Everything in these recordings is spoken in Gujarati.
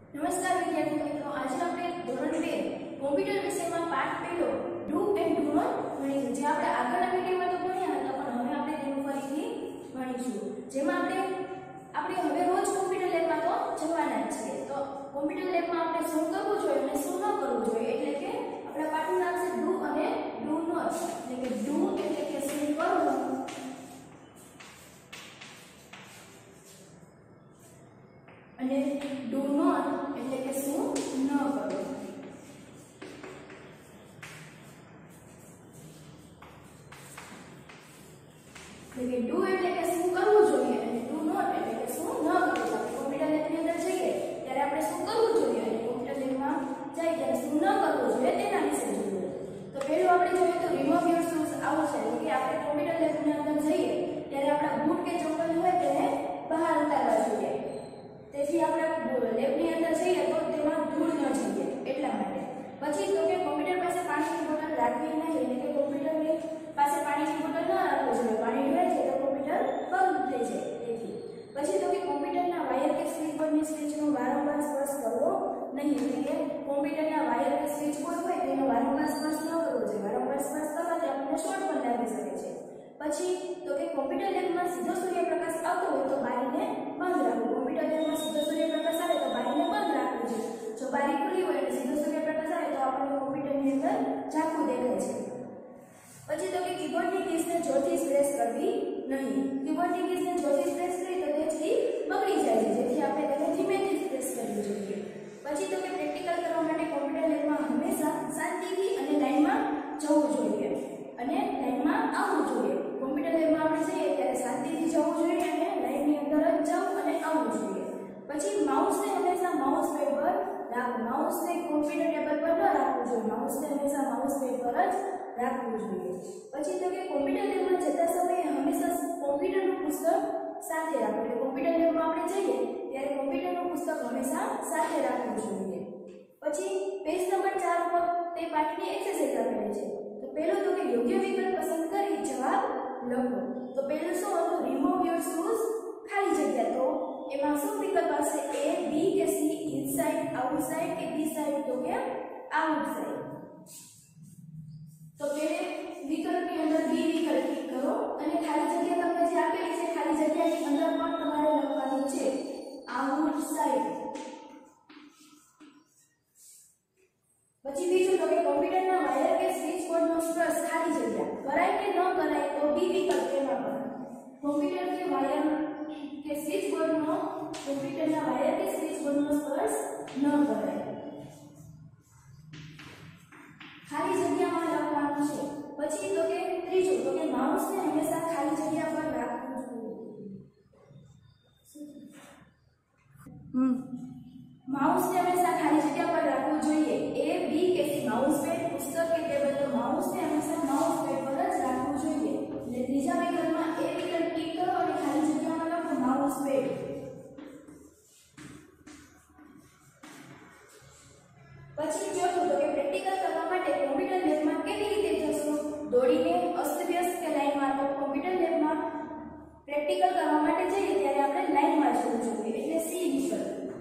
નમસ્કાર વિદ્યાર્થી મિત્રો, આજે આપણે ધોરણ 2 કોમ્પ્યુટર વિષયમાં પાઠ પહેલો ડુ એન્ડ ડુ નોટ ભણીશું. જે આપણે આગળના વિડિયોમાં તો ભણ્યા હતા, પણ હવે આપણે તેનું ફરીથી ભણીશું. જેમાં આપણે હવે રોજ કોમ્પ્યુટર લેબમાં તો જવાના જ છીએ. તો કોમ્પ્યુટર લેબમાં આપણે શું કરવું જોઈએ અને શું ન કરવું જોઈએ, એટલે કે આપણા પાઠનું નામ છે ડુ અને ડુ નોટ. એટલે કે ડુ એટલે કે શું કરવું અને ડુ નોટ એટલે કે શું ન કરવું. એટલે કે ડુ એટલે કે શું કરવું જોઈએ અને ડુ નોટ એટલે કે શું ન કરવું. આપણે કોમ્પ્યુટર લેબની અંદર જઈએ ત્યારે આપણે શું કરવું જોઈએ અને કોમ્પ્યુટર લેબમાં જઈએ ત્યારે શું ન કરવું જોઈએ તેના વિશે જોઈએ. તો પહેલું આપણે જોઈએ તો રિમૂવ યોર શૂઝ આઉટ છે. એટલે કે આપણે કોમ્પ્યુટર લેબની અંદર જઈએ ત્યારે આપણા બૂટ કે ચપ્પલ હોય તેને બહાર ઉતારવા જોઈએ. તેથી આપણે લેબની અંદર જઈએ તો તેમાં ધૂળ ન જઈએ એટલા માટે. પછી તો કે કોમ્પ્યુટર પાસે પાણીની બોટલ રાખવી નહીં. એટલે કે કોમ્પ્યુટરની પાસે પાણીની બોટલ ન રાખવી જોઈએ. પાણી ઢોળાય છે તો કોમ્પ્યુટર બંધ થઈ જાય. તેથી પછી તો કે કોમ્પ્યુટરના વાયર કે સ્વિચ બોર્ડની સ્વિચનો વારંવાર સ્પર્શ કરવો નહીં. એટલે કે કોમ્પ્યુટરના વાયર કે સ્વિચ બોર્ડ હોય તેનો વારંવાર સ્પર્શ ન કરવો જોઈએ. વારંવાર સ્પર્શ કરવાથી આપણને શોર્ટ પણ લાગી શકે છે. પછી તો કે કોમ્પ્યુટર લેબમાં સીધો સૂર્યપ્રકાશ આવતો હોય તો બારીને બંધ રાખવું. કોમ્પ્યુટર લેબમાં સીધો સૂર્યપ્રકાશ આવે તો બારીને બંધ રાખવું છે. જો બારી ખુલ્લી હોય અને સીધો સૂર્યપ્રકાશ આવે તો આપણને કોમ્પ્યુટરની અંદર ઝાંખું દેખાય છે. પછી તો કે કીબોર્ડની કીઝને જોરથી પ્રેસ કરવી નહીં. કીબોર્ડની કીઝને જોરથી પ્રેસ કરી તો તે કી બગડી જાય છે, જેથી આપણે તેને ધીમેથી પ્રેસ કરવી જોઈએ. પછી તો કે પ્રેક્ટિકલ કરવા માટે કોમ્પ્યુટર લેબમાં હંમેશા શાંતિથી અને લાઈનમાં જવું જોઈએ અને લાઈનમાં આવવું જોઈએ. કોમ્પ્યુટર લેબમાં આપણે જઈએ ત્યારે શાંતિથી જવું જોઈએ અને લાઈનની અંદર જ જવું અને આવવું જોઈએ. પછી માઉસને હંમેશા માઉસ પેડ પર રાખવું. માઉસને કોમ્પ્યુટર ટેબલ પર ન રાખવું જોઈએ. માઉસને હંમેશા માઉસ પેડ પર જ રાખવું જોઈએ. પછી તો કે કોમ્પ્યુટર લેબમાં જતા સમયે હંમેશા કોમ્પ્યુટરનું પુસ્તક સાથે રાખવું. એટલે કોમ્પ્યુટર લેબમાં આપણે જઈએ ત્યારે કોમ્પ્યુટરનું પુસ્તક હંમેશા સાથે રાખવું જોઈએ. પછી પેજ નંબર 4 પર તે પાઠની એક્સરસાઇઝ આપેલી છે. તો પહેલું તો કે યોગ્ય વિકલ્પ પસંદ કરી જવાબ લખો. તો પહેલું શું હતું? રિમૂવ યોર શૂઝ, ખાલી જગ્યા. તો એમાં શું વિકલ્પ આવશે? A, B કે C, ઇનસાઇડ, આઉટસાઇડ કે બી સાઇડ? તો કે આઉટસાઇડ. તો પહેલે વિકલ્પની અંદર બી વિકલ્પ ક્લિક કરો અને ખાલી જગ્યા તમને જે આપેલી છે ખાલી જગ્યાની અંદર પણ તમારે લખવાનું છે આઉટસાઇડ. પછી બીજું તો કે કોમ્પ્યુટરના વાયર કે સ્વિચ બોર્ડનો સ્પર્શ, ખાલી જગ્યા, કરાય કે ન કરાય? તો બી વિકલ્પ તેમાં પણ કોમ્પ્યુટર કે વાયર કે સ્વિચ બોર્ડનો કોમ્પ્યુટરના વાયર કે સ્વિચ બોર્ડનો સ્પર્શ ન કરાય. ખાલી જગ્યામાં લખવાનું છે. પછી તો કે ત્રીજું તો કે માઉસને હંમેશા ખાલી જગ્યા પર રાખવું જોઈએ. માઉસને હંમેશા ખાલી જગ્યા પર રાખવું જોઈએ. A, B કે C, માઉસ પેડ, પુસ્તક કે ટેબલ? તો માઉસને હંમેશા માઉસ પેડ પર જ રાખવું જોઈએ. એટલે ત્રીજા વિકલ્પમાં A વિકલ્પ ક્લિક કરો અને ખાલી જગ્યામાં લખો માઉસ પેડ. પછી ચોથું તો કે પ્રેક્ટિકલ કરવા માટે કોમ્પ્યુટર લેબમાં કેવી રીતે જશો? દોડીને, અસ્તવ્યસ્ત કે લાઈનમાં? તો કોમ્પ્યુટર લેબમાં પ્રેક્ટિકલ કરવા માટે જઈએ ત્યારે આપણે લાઈનમાં જવું જોઈએ. એટલે C વિકલ્પ,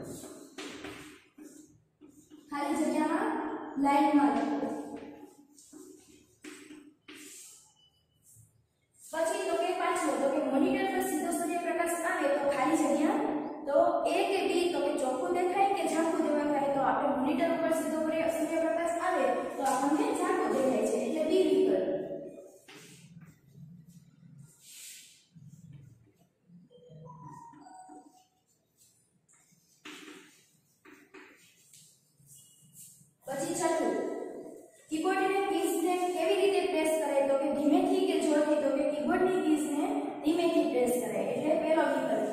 ખાલી જગ્યામાં લાઈનમાં લખો. પછી તો કે પાછળ તો કે મોનિટર પર સીધો સૂર્યપ્રકાશ આવે તો ખાલી જગ્યા. તો A કે B? તો કે ચોખ્ખું દેખાય કે ઝાંખું દેખાય? તો આપણે મોનિટર ઉપર સીધો સૂર્યપ્રકાશ આવે તો આપણને ઝાંખું દેખાય છે, એટલે B વિકલ્પ. પછી છઠ્ઠું, કીબોર્ડની કીઝને કેવી રીતે પ્રેસ કરાય? તો કે ધીમેથી કે જોરથી? તો કે કીબોર્ડની કીઝને ધીમેથી પ્રેસ કરાય. એટલે પહેલો વિકલ્પ A.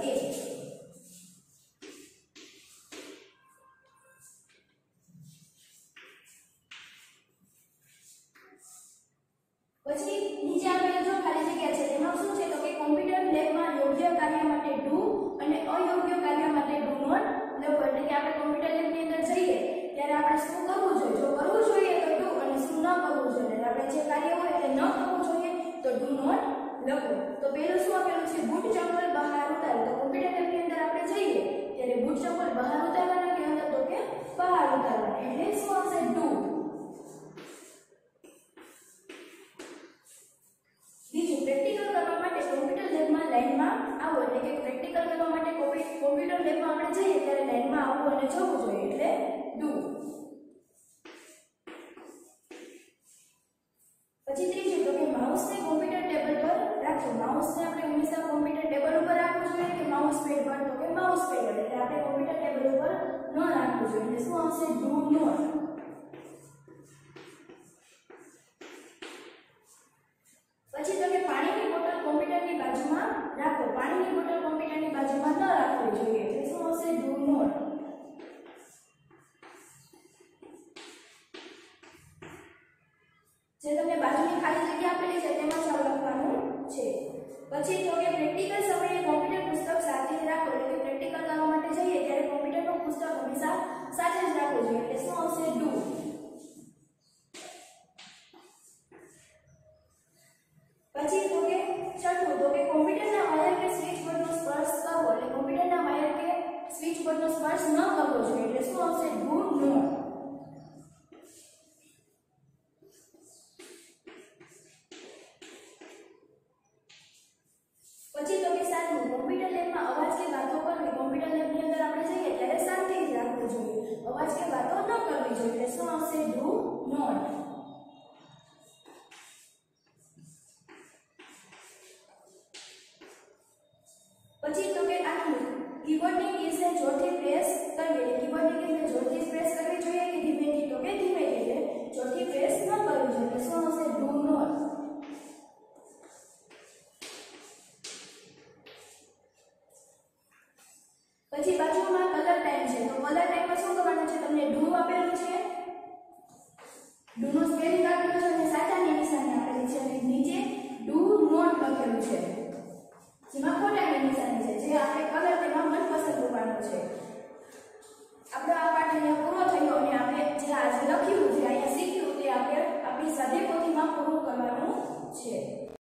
પછી નીચે આપેલ જો ખાલી જગ્યા છે તેમાં શું છે? તો કે કોમ્પ્યુટર લેબમાં યોગ્ય કાર્ય માટે ડુ અને અયોગ્ય કાર્ય માટે ડુ નોટ લખો. એટલે કે આપણે કોમ્પ્યુટર લેબની અંદર જઈએ ત્યારે આપણે શું કરવું જોઈએ? જો કરવું જોઈએ તો ડુ અને શું ન કરવું જોઈએ, આપણે જે કાર્ય હોય તે ન કરવું જોઈએ તો ડુ નોટ લખો. તો પહેલું શું આપેલું છે? બૂટ ચપ્પલ બહાર ઉતારો. તો કોમ્પ્યુટર લેબની અંદર આપણે જઈએ ત્યારે બૂટ ચપ્પલ બહાર ઉતારવાના કે અંદર? તો કે બાજુની ખાલી જગ્યા આપેલી છે તેમાં જવાબ લખવાનું છે. પછી તો કે પ્રેક્ટિકલ સમયે કોમ્પ્યુટર પુસ્તક સાથે જ રાખો. એટલે કે પ્રેક્ટિકલ કરવા માટે જઈએ ત્યારે કોમ્પ્યુટરનું પુસ્તક હંમેશા સાથે જ રાખવું જોઈએ. એટલે શું આવશે? ડુ. પછી તો કે છઠ્ઠું તો કે કોમ્પ્યુટરના વાયર કે સ્વિચ બોર્ડનો સ્પર્શ કરવો. એટલે કોમ્પ્યુટરના વાયર કે સ્વિચ બોર્ડનો સ્પર્શ ન કરવો જોઈએ. એટલે શું આવશે? Do not. પછી તો કે સાતમું કોમ્પ્યુટર લેબમાં અવાજ કે વાતો કરવી. કોમ્પ્યુટર લેબની અંદર આપણે જઈએ ત્યારે શાંતિથી રાખવું જોઈએ. અવાજ કે વાતો ન કરવી જોઈએ. એટલે શું આવશે? Do not. પછી તો કે આઠમું કીબોર્ડની કીઝને જોરથી પ્રેસ કરવી. એટલે કીબોર્ડની કીઝને જોરથી પ્રેસ કરવી જોઈએ કે ધીમેથી? તો કે ધીમેથી. એટલે જોરથી પ્રેસ ન કરવી જોઈએ. એટલે શું આવશે? Do not. પછી બાજુમાં કલર ટાઈમ છે. તો કલર ટાઈમમાં શું કરવાનું છે? તમને ડુ આપેલું છે, ડુ નો સ્પેલિંગ આપેલું છે અને સાચાની નિશાની આપેલી છે અને નીચે ડુ નોટ લખેલું છે જેમાં ખોટાની નિશાની છે. જે આપણે કલર તેમાં મનપસંદ કરવાનો છે. આપણો આ પાઠ અહીંયા પૂરો થયો અને આપણે જે આજે લખ્યું છે, અહીંયા શીખ્યું તે આપણે આપણી સ્વાધ્યાય પોથીમાં પૂરું કરવાનું છે.